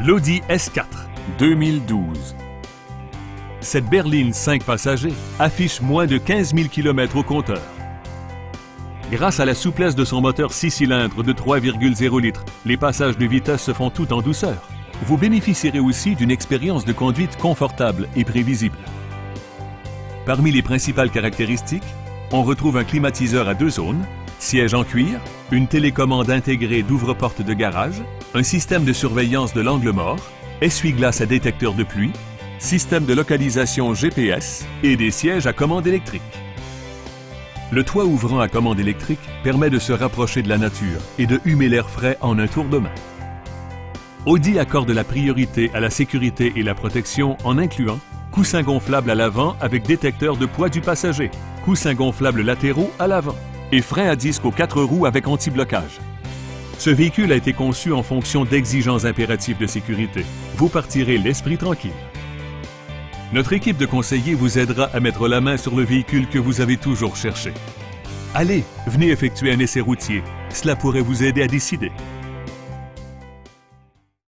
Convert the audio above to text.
l'Audi S4 2012. Cette berline 5 passagers affiche moins de 15 000 km au compteur. Grâce à la souplesse de son moteur 6 cylindres de 3,0 litres, les passages de vitesse se font tout en douceur. Vous bénéficierez aussi d'une expérience de conduite confortable et prévisible. Parmi les principales caractéristiques, on retrouve un climatiseur à 2 zones, siège en cuir, une télécommande intégrée d'ouvre-porte de garage, un système de surveillance de l'angle mort, essuie-glace à détecteur de pluie, système de localisation GPS et des sièges à commande électrique. Le toit ouvrant à commande électrique permet de se rapprocher de la nature et de humer l'air frais en un tour de main. Audi accorde la priorité à la sécurité et la protection en incluant coussins gonflables à l'avant avec détecteur de poids du passager, coussins gonflables latéraux à l'avant et freins à disque aux 4 roues avec anti-blocage. Ce véhicule a été conçu en fonction d'exigences impératives de sécurité. Vous partirez l'esprit tranquille. Notre équipe de conseillers vous aidera à mettre la main sur le véhicule que vous avez toujours cherché. Allez, venez effectuer un essai routier. Cela pourrait vous aider à décider.